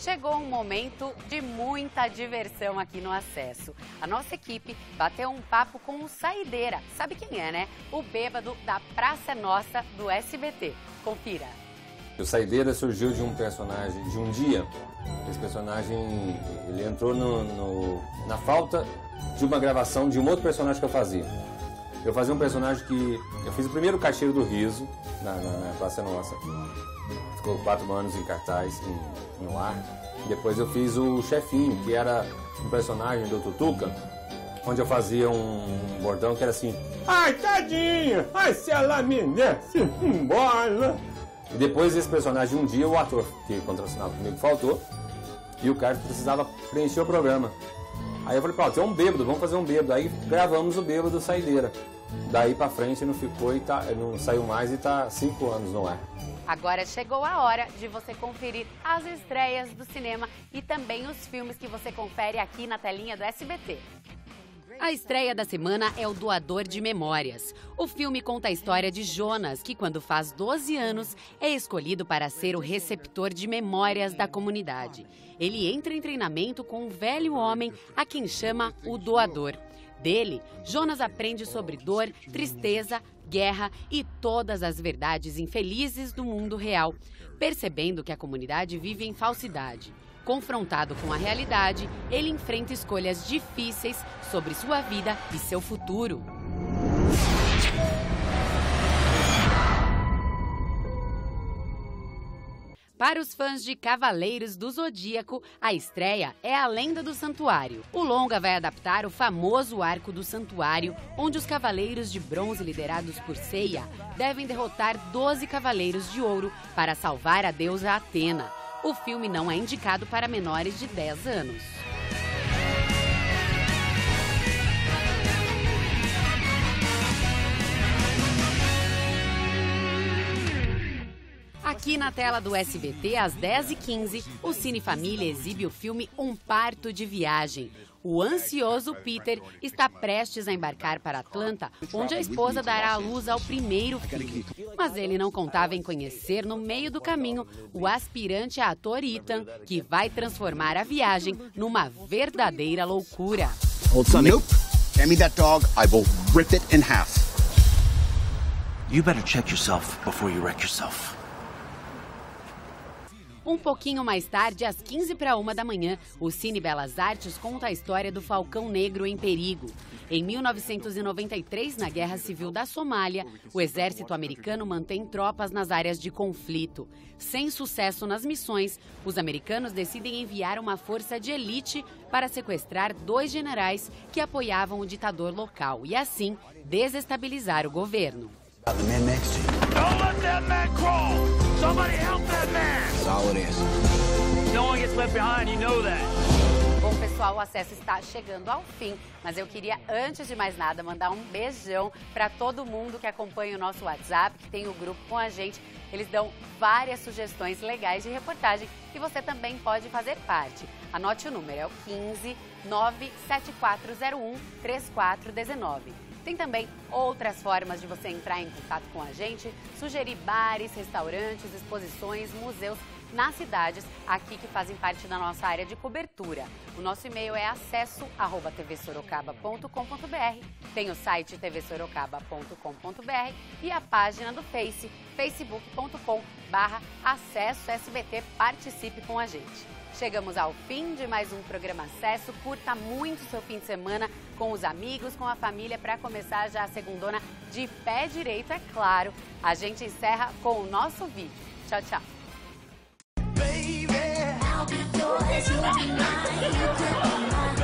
Chegou um momento de muita diversão aqui no Acesso. A nossa equipe bateu um papo com o Saideira. Sabe quem é, né? O bêbado da Praça é Nossa do SBT. Confira. O Saideira surgiu de um personagem de um dia. Esse personagem, ele entrou na falta de uma gravação de um outro personagem que eu fazia. Eu fazia um personagem que... Eu fiz o primeiro Caixeiro do Riso na Praça é Nossa. Ficou 4 anos em cartaz, no ar. Depois eu fiz o Chefinho, que era um personagem do Tutuca, onde eu fazia um bordão que era assim: ai, tadinha, ai, se ela me desse embora. E depois desse personagem, um dia o ator que contracenava comigo faltou e o cara precisava preencher o programa. Aí eu falei: pronto, tem um bêbado, vamos fazer um bêbado. Aí gravamos o bêbado Saideira. Daí pra frente não ficou e não saiu mais e tá 5 anos no ar. Agora chegou a hora de você conferir as estreias do cinema e também os filmes que você confere aqui na telinha do SBT. A estreia da semana é O Doador de Memórias. O filme conta a história de Jonas, que quando faz 12 anos é escolhido para ser o receptor de memórias da comunidade. Ele entra em treinamento com um velho homem a quem chama o Doador. Dele, Jonas aprende sobre dor, tristeza, guerra e todas as verdades infelizes do mundo real, percebendo que a comunidade vive em falsidade. Confrontado com a realidade, ele enfrenta escolhas difíceis sobre sua vida e seu futuro. Para os fãs de Cavaleiros do Zodíaco, a estreia é A Lenda do Santuário. O longa vai adaptar o famoso arco do Santuário, onde os Cavaleiros de Bronze, liderados por Seiya, devem derrotar 12 Cavaleiros de Ouro para salvar a deusa Atena. O filme não é indicado para menores de 10 anos. Aqui na tela do SBT, às 10h15, o Cine Família exibe o filme Um Parto de Viagem. O ansioso Peter está prestes a embarcar para Atlanta, onde a esposa dará à luz ao primeiro filho. Mas ele não contava em conhecer, no meio do caminho, o aspirante a ator Ethan, que vai transformar a viagem numa verdadeira loucura. Old Sonny. Nope. Hand me that dog, I will rip it in half. You better check yourself before you wreck yourself. Um pouquinho mais tarde, às 12h da manhã, o Cine Belas Artes conta a história do Falcão Negro em Perigo. Em 1993, na Guerra Civil da Somália, o exército americano mantém tropas nas áreas de conflito. Sem sucesso nas missões, os americanos decidem enviar uma força de elite para sequestrar 2 generais que apoiavam o ditador local e, assim, desestabilizar o governo. The man next to you. Don't let that man crawl! Somebody help that man! That's all it is. No one gets left behind, you know that. Bom, pessoal, o Acesso está chegando ao fim, mas eu queria, antes de mais nada, mandar um beijão para todo mundo que acompanha o nosso WhatsApp, que tem o grupo com a gente. Eles dão várias sugestões legais de reportagem e você também pode fazer parte. Anote o número, é o 15 97401 3419. Tem também outras formas de você entrar em contato com a gente, sugerir bares, restaurantes, exposições, museus nas cidades aqui que fazem parte da nossa área de cobertura. O nosso e-mail é acesso@tvsorocaba.com.br, tem o site tvsorocaba.com.br e a página do Face, facebook.com/acessosbt. Participe com a gente. Chegamos ao fim de mais um programa Acesso. Curta muito seu fim de semana com os amigos, com a família, para começar já a segundona de pé direito, é claro. A gente encerra com o nosso vídeo. Tchau, tchau. Baby, I'll be yours, you'll be mine, you could be mine.